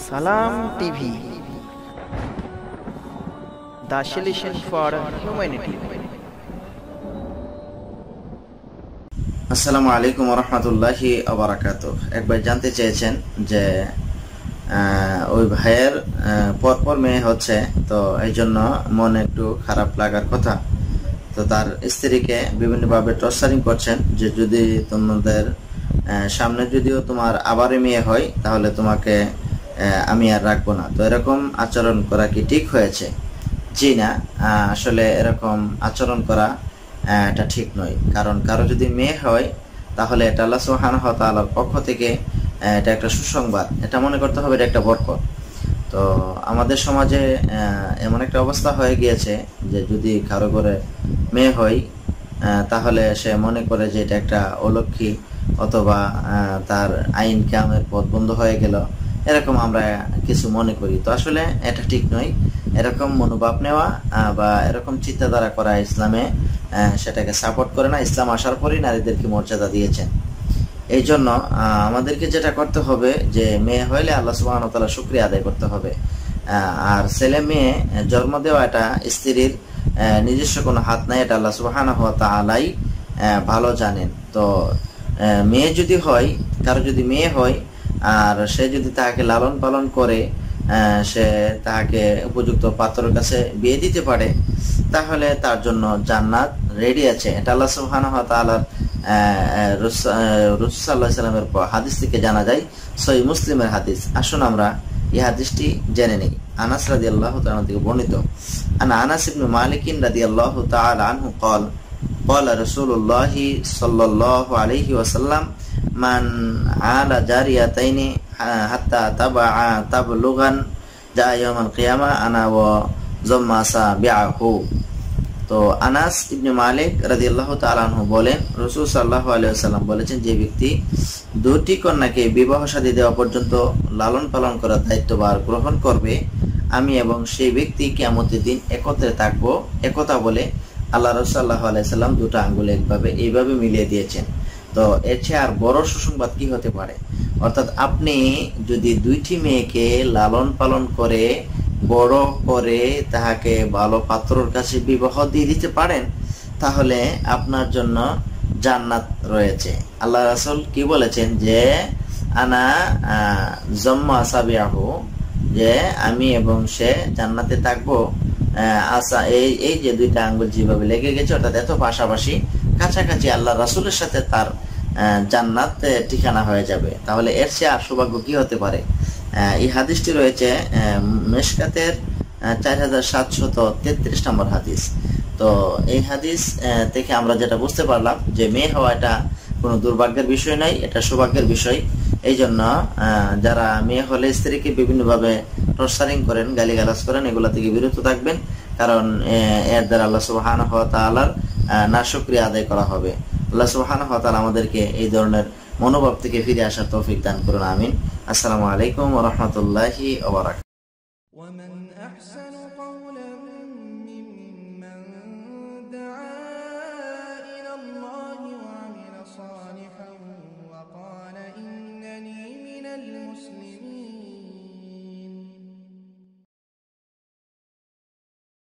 সালাম TV, the solution for humanity. আসসালামু আলাইকুম রহমতুল্লাহি ওয়াবারাকাতুহু। একবার জানতে চেয়েছেন যে ওই ভাইয়ের পরপর মেয়ে হচ্ছে, তো এই জন্য মনে একটু খারাপ লাগার কথা। তো তার স্ত্রীকে বিভিন্নভাবে টর্চারিং করছেন যে যদি তোমাদের সামনে যদিও তোমার আবারও মেয়ে হয় তাহলে তোমাকে আমি আর রাখবো না। তো এরকম আচরণ করা কি ঠিক হয়েছে? জি না, আসলে এরকম আচরণ করা এটা ঠিক নয়। কারণ কারো যদি মেয়ে হয় তাহলে এটা আল্লাহ সুবহানাহু ওয়া তাআলার পক্ষ থেকে এটা একটা সুসংবাদ, এটা মনে করতে হবে এটা একটা বরকত। তো আমাদের সমাজে এমন একটা অবস্থা হয়ে গিয়েছে যে যদি কারো ঘরে মেয়ে হয় তাহলে সে মনে করে যে এটা একটা অলক্ষী, অথবা তার আইন কামের পথ বন্ধ হয়ে গেল, এরকম আমরা কিছু মনে করি। তো আসলে এটা ঠিক নয়। এরকম মনোভাব নেওয়া বা এরকম চিন্তাধারা করা ইসলামে সেটাকে সাপোর্ট করে না। ইসলাম আসার পরেই নারীদেরকে মর্যাদা দিয়েছেন। এই জন্য আমাদেরকে যেটা করতে হবে যে মেয়ে হইলে আল্লাহ সুবহানাহু ওয়া তাআলা শুকরিয়া আদায় করতে হবে। আর ছেলে মেয়ে জন্ম দেওয়া এটা স্ত্রীর নিজস্ব কোনো হাত নাই, এটা আল্লাহ সুবহানাহু ওয়া তাআলাই ভালো জানেন। তো মেয়ে যদি হয়, কারো যদি মেয়ে হয় আর সে যদি তাকে লালন পালন করে, সে তাকে উপযুক্ত পাত্রের কাছে বিয়ে দিতে পারে, তাহলে তার জন্য জান্নাত রেডি আছে। এটা আল্লাহ সুবহানাহু ওয়া তাআলার রাসূল সাল্লাল্লাহু আলাইহি ওয়াসাল্লামের হাদিস থেকে জানা যায়, সহিহ মুসলিমের হাদিস। আসুন আমরা এই হাদিসটি জেনে নিই। আনাস রাদিয়াল্লাহু তাআলা থেকে বর্ণিত, আনা আনাস ইবনে মালিক রাদিয়াল্লাহু তাআলা আনহু قال قال رسول الله صلى الله عليه وسلم من عال جاريتين حتى تبلغا جاء يوم القيامة أنا وزما سابعه। তো আনাস ইবনে মালিক রাদিয়াল্লাহু তাআলা আনহু বলেন, রাসূল সাল্লাল্লাহু আলাইহি ওয়াসাল্লাম বলেছেন, যে ব্যক্তি দুটি কন্যাকে বিবাহ শাদী দেওয়া পর্যন্ত লালন পালন করার দায়িত্বভার গ্রহণ করবে, আমি এবং সেই ব্যক্তি কিয়ামতের দিন একত্রে থাকবো। একথা বলে আল্লাহ রাসূল সাল্লাল্লাহু আলাইহি ওয়াসাল্লাম দুটো আঙ্গুল এইভাবে মিলিয়ে দিয়েছেন। তো এর চেয়ে আর বড় সুসংবাদ কি হতে পারে? অর্থাৎ আপনি যদি দুইটি মেয়েকে লালন পালন করে বড় করে তাহাকে ভালো পাত্রর কাছে বিবাহ দিয়ে দিতে পারেন, তাহলে আপনার জন্য জান্নাত রয়েছে। আল্লাহ রাসূল কি বলেছেন যে আনা জম্মা সাবিয়াহু, যে আমি এবং সে জান্নাতে থাকবো। আশা এই যে দুইটা আঙ্গুল যেভাবে লেগে গেছে, অর্থাৎ এত পাশাপাশি কাছাকাছি আল্লাহ রাসূলের সাথে তার জান্নাত ঠিকানা হয়ে যাবে। তাহলে এর চেয়ে আর সৌভাগ্য কি হতে পারে? এই হাদিসটি রয়েছে মিশকাতের 4733 নম্বর হাদিস। তো এই হাদিস থেকে আমরা যেটা বুঝতে পারলাম যে মেয়ে হওয়া এটা কোনো দুর্ভাগ্যের বিষয় নয়, এটা সৌভাগ্যের বিষয়। এই জন্য যারা মেয়ে হলে স্ত্রীকে বিভিন্নভাবে টর্চারিং করেন, গালিগালাজ করেন, এগুলা থেকে বিরত থাকবেন। কারণ এর দ্বারা আল্লাহ সুবহানাহু ওয়া তাআলার নাশুকরিয়া আদায় করা হবে। আল্লাহ সুবহানাহু ওয়া তাআলা আমাদেরকে এই ধরনের মনোভাব থেকে ফিরে আসার তৌফিক দান করুন, আমিন। আসসালামু আলাইকুম ওয়া রাহমাতুল্লাহি ওয়া বারাকাতুহু।